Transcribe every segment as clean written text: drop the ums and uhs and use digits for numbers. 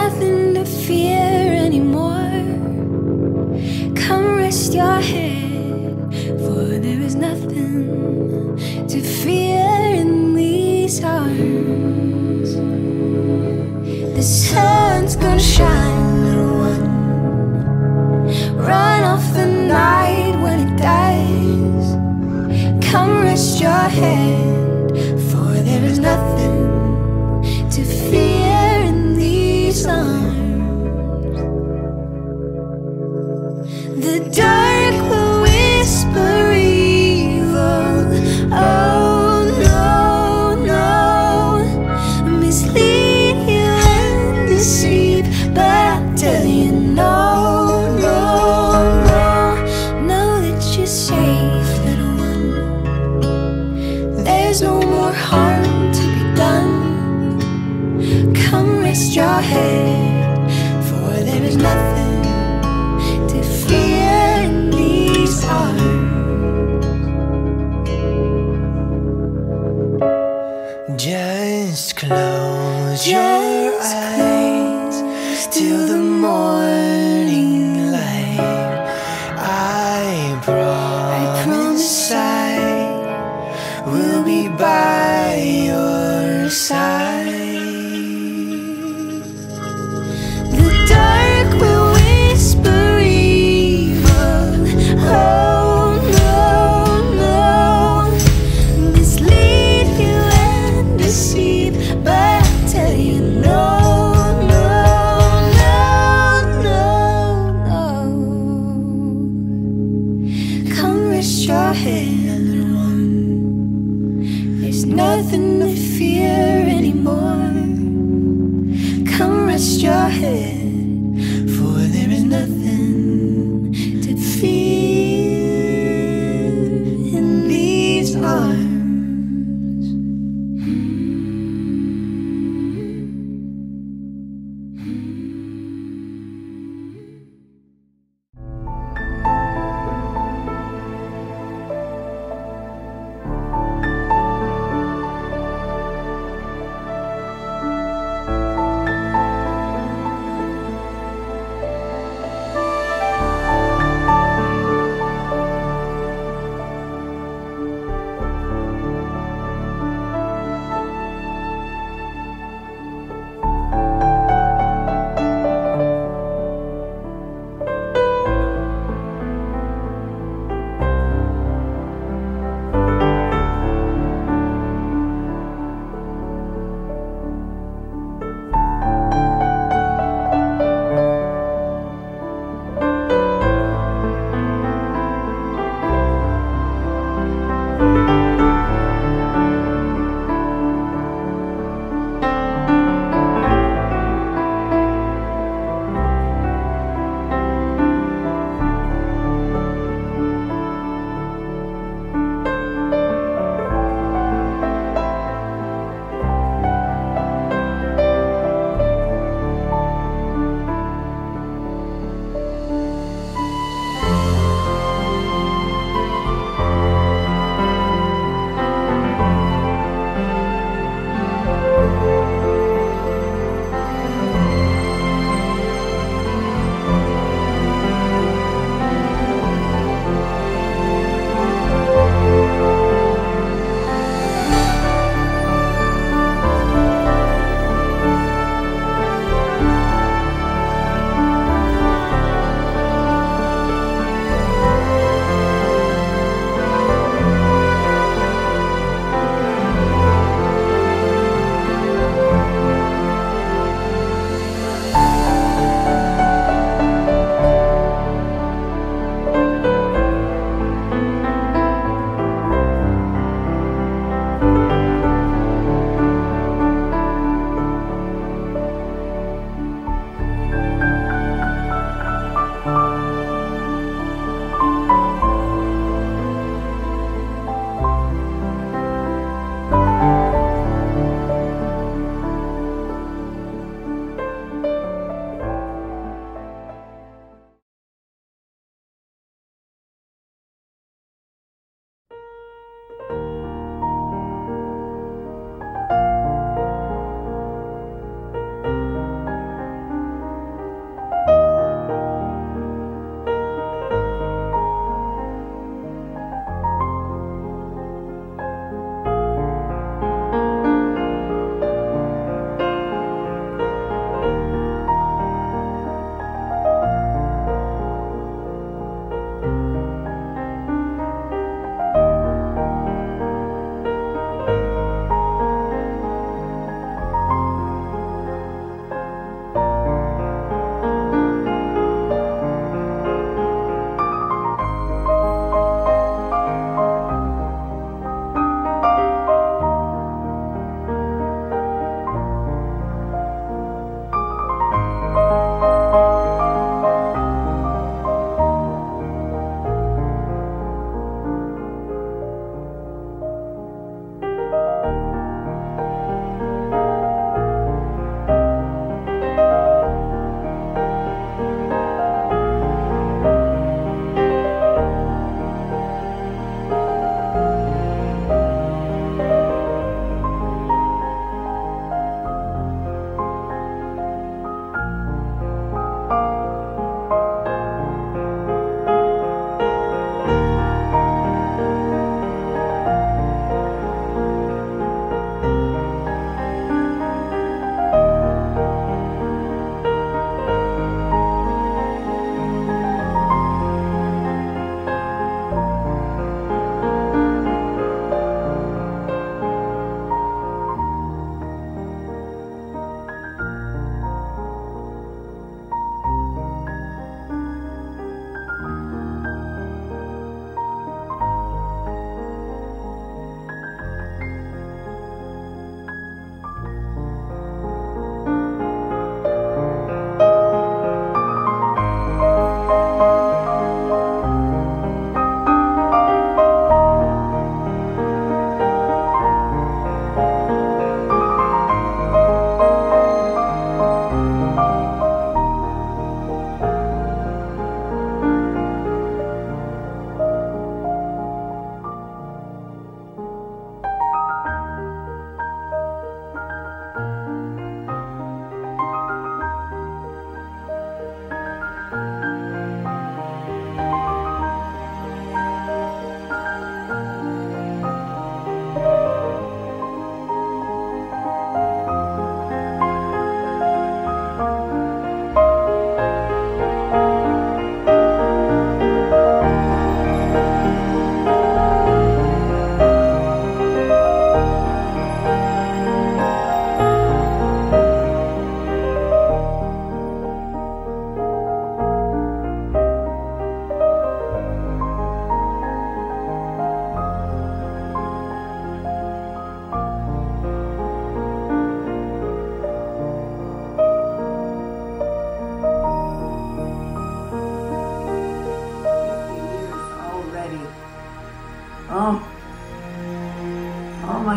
nothing to fear anymore. Come rest your head, for there is nothing to fear in these arms. The sun's gonna shine, little one. Run off the night when it dies. Come rest your head, for there is nothing to fear in these arms. The dark will whisper evil. Oh no, no, mislead you and deceive, but I'll tell you no, no, no. Know that you're safe, little one. There's no more harm to be done. Come rest your head, for there is nothing to fear in these arms. Just close your eyes till the morning light. I promise I will be by your side. The dark will whisper evil. Oh no, no, mislead you and deceive, but I'll tell you no, no, no, no, no. Come rest your head, little one. There's nothing to fear anymore. Come rest your head, for there is nothing to fear in these arms.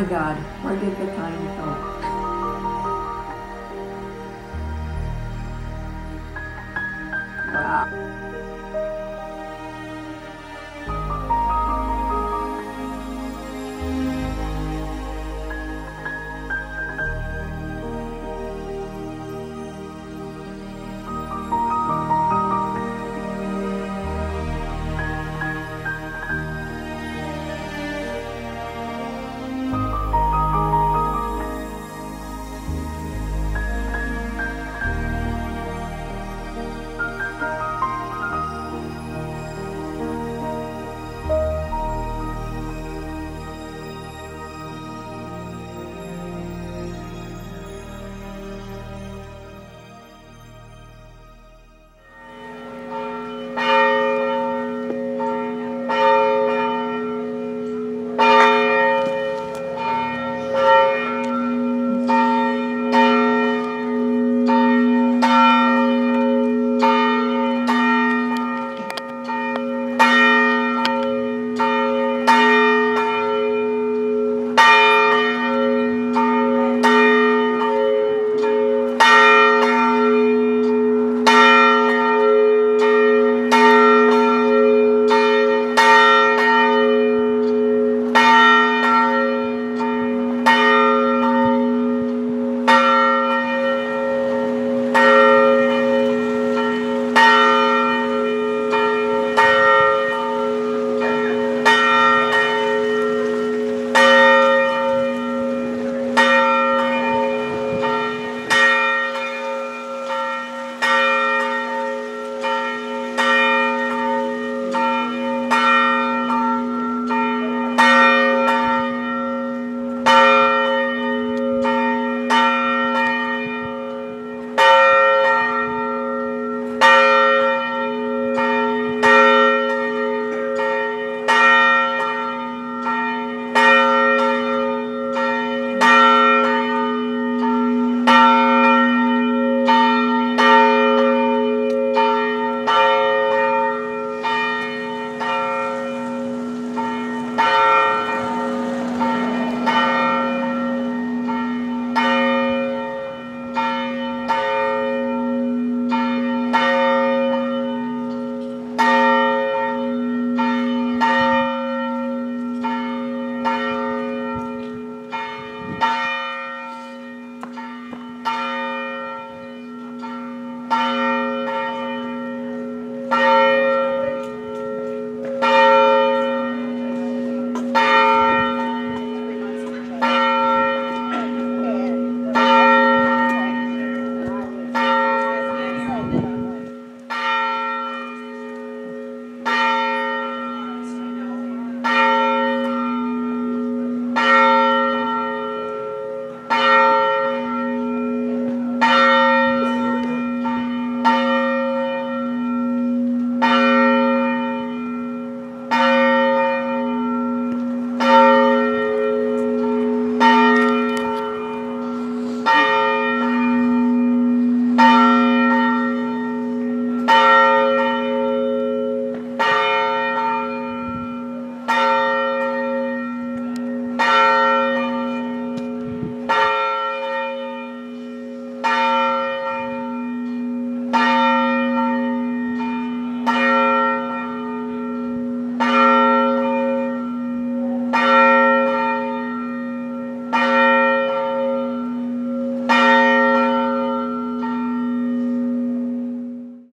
God, where did the time go? Wow.